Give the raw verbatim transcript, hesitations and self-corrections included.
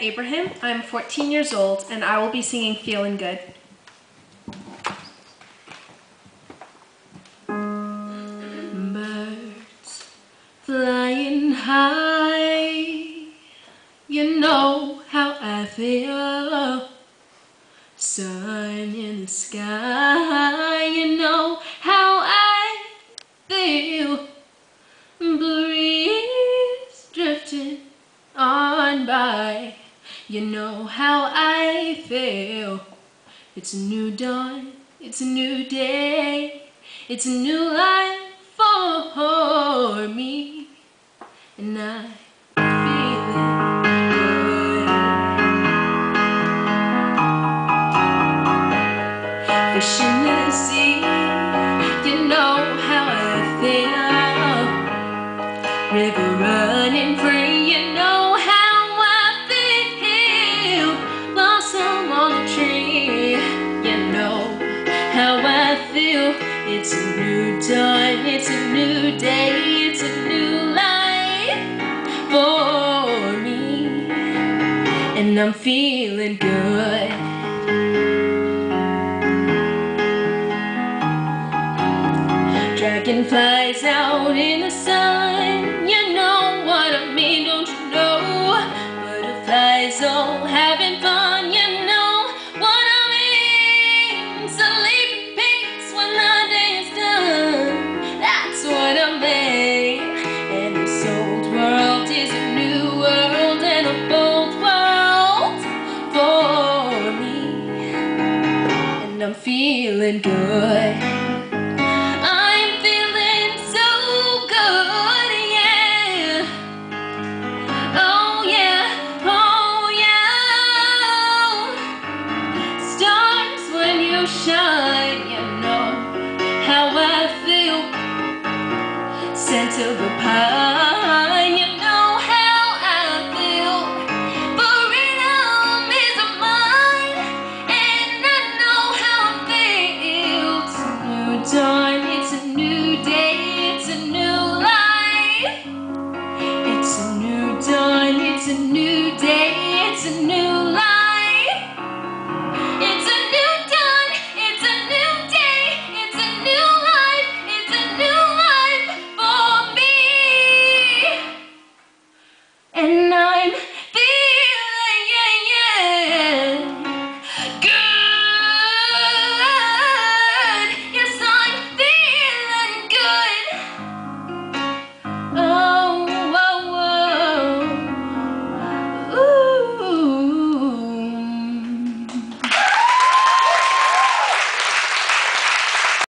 Abraham. I'm fourteen years old, and I will be singing Feelin' Good. Birds flying high, you know how I feel. Sun in the sky, you know how I feel. Breeze drifting on by, you know how I feel. It's a new dawn, it's a new day, it's a new life for me, and I fish in the sea, you know how I feel. River running free, you know how I feel. Blossom on the tree, you know how I feel. It's a new dawn, it's a new day, it's a new life for me, and I'm feeling good. Dragonflies out in the sun, you know what I mean, don't you know? Butterflies all having fun, you know what I mean. Sleeping pigs when the day is done, that's what I mean. And this old world is a new world and a bold world for me, and I'm feeling good. Shine, you know how I feel. Scent of the pine, you know how I feel. Freedom is mine, and I know how I feel. It's a new dawn, it's a new day, it's a new life. It's a new dawn, it's a new day, it's a new